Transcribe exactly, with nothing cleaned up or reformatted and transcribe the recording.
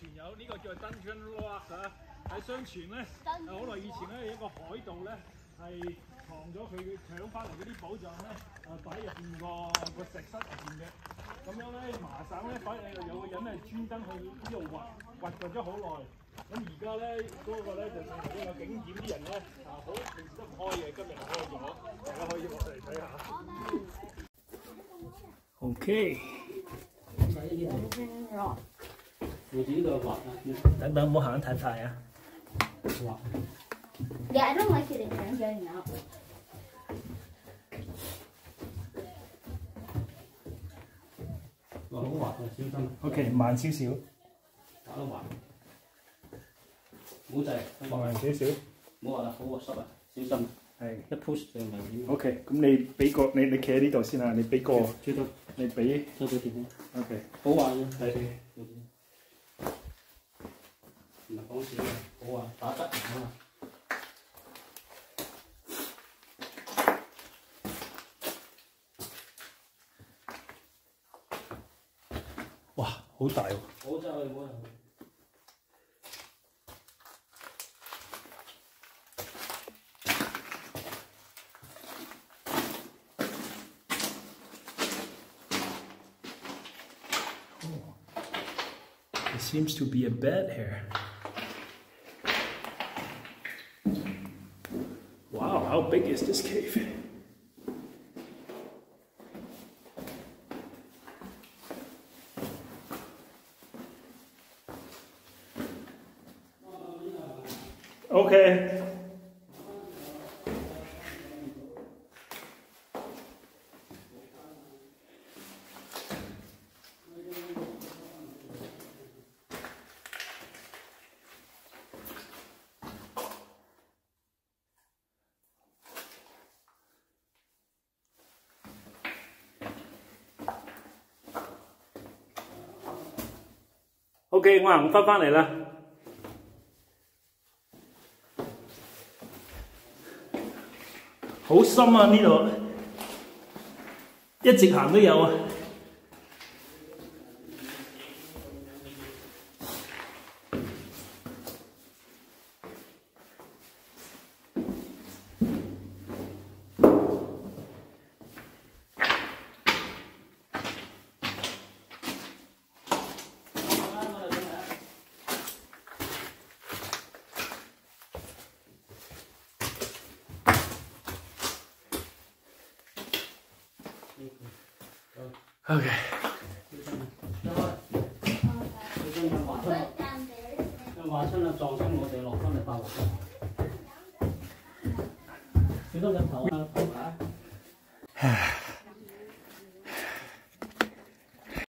前有呢個叫 Dungeon Rock 啊，喺相傳咧，好耐以前咧，有一個海盜咧係藏咗佢搶翻嚟嗰啲寶藏咧，誒擺入邊個個石室入邊嘅。咁樣咧，麻省咧反誒有個人係專登去呢度挖挖掘咗好耐。咁而家咧嗰個咧就成為一個景點，啲人咧啊好平時都唔開嘅，今日就開咗，大家可以落嚟睇下。OK。 等等，唔好行得太快啊！ Yeah, I don't like it in here. I'm getting out. OK， 慢少少。 打得滑。唔好滯， 慢少少。 唔好滑啦，好滑濕啊，小心。係。一 push 就危險。 OK， 咁你俾個你你企喺呢度先啊，你俾個。 知道。 你俾。 收到電話。 OK。 好滑嘅，係。唔係講笑嘅，好滑，打得唔啊！ 哇，好大喎！ 好真係冇人。 There seems to be a bed here. Wow, how big is this cave? Okay. OK， 我行翻翻嚟啦。好深啊！呢度一直行都有啊。OK。 滑親啦，撞親我哋落翻嚟爆鑊。幾多隻頭啊？